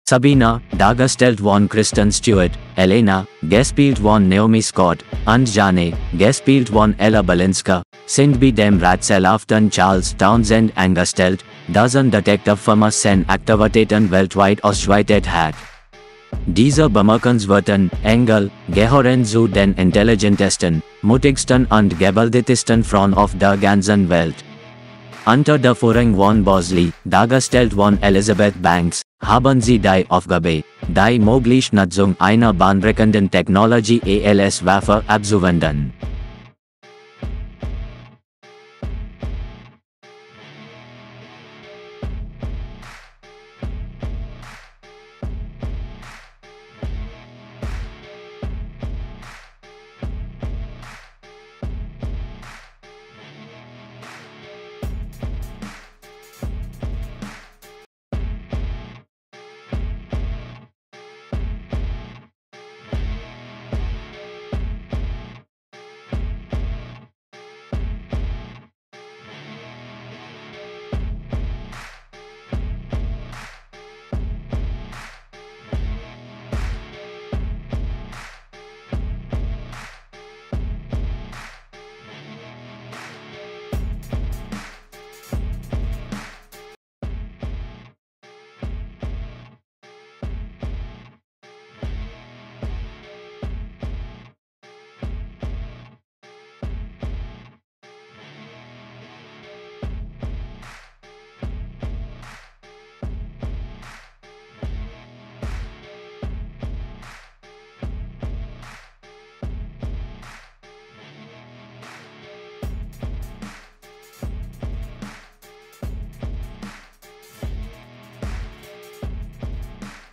Sabina, dargestellt von Kristen Stewart, Elena, gespielt von Naomi Scott, und seine, gespielt von Ella Balinska, sind bei dem rätselhaften Charles Townsend angestellt, dessen Detektivfirma seine Aktivitäten weltweit ausgeweitet hat. Diese bemerkenswerten Engel gehören zu den intelligentesten, mutigsten und gebildetsten Frauen auf der ganzen Welt. Unter der Führung von Bosley, dargestellt von Elizabeth Banks, haben sie die Aufgabe, die mögliche Nutzung einer bahnbrechenden Technologie als Waffe abzuwenden.